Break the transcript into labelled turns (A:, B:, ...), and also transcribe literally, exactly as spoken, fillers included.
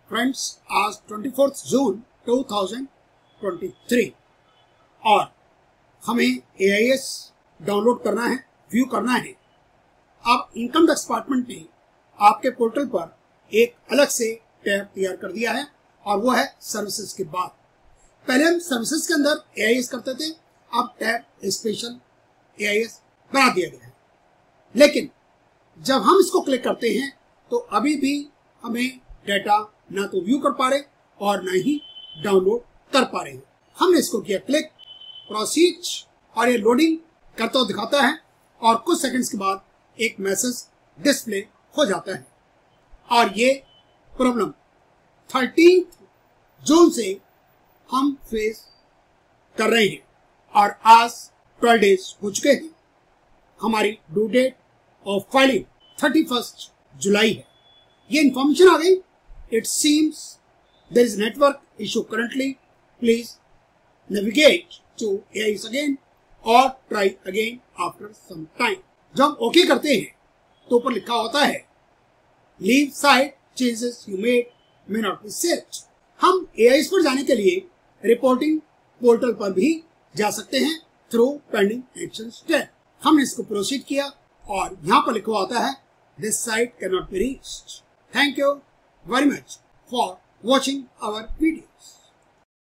A: Friends, आज चौबीस जून दो हज़ार तेईस और हमें ए आई एस डाउनलोड करना है, व्यू करना है। अब इनकम टैक्स डिपार्टमेंट ने आपके पोर्टल पर एक अलग से टैब तैयार कर दिया है और वो है सर्विसेज के बाद। पहले हम सर्विसेज के अंदर ए आई एस करते थे, अब टैब स्पेशल ए आई एस बना दिया गया है। लेकिन जब हम इसको क्लिक करते हैं तो अभी भी हमें डाटा ना तो व्यू कर पा रहे और ना ही डाउनलोड कर पा रहे हैं। हमने इसको किया क्लिक, प्रोसीड, और ये लोडिंग करता हुआ दिखाता है और कुछ सेकंड्स के बाद एक मैसेज डिस्प्ले हो जाता है। और ये प्रॉब्लम तेरह जून से हम फेस कर रहे हैं और आज बारह डेज हो चुके हैं। हमारी ड्यू डेट ऑफ फाइलिंग इकतीस जुलाई है। ये इंफॉर्मेशन आ गई। It seems there is network issue currently, please navigate to A I S again और try again after some time. जब हम ओके करते हैं तो ऊपर लिखा होता है leave site, changes you made may not be saved. हम ए आई एस पर जाने के लिए रिपोर्टिंग पोर्टल पर भी जा सकते हैं थ्रू पेंडिंग एक्शन टैब। हमने इसको प्रोसीड किया और यहाँ पर लिखा होता है this site can not be reached. Thank you very much for watching our video.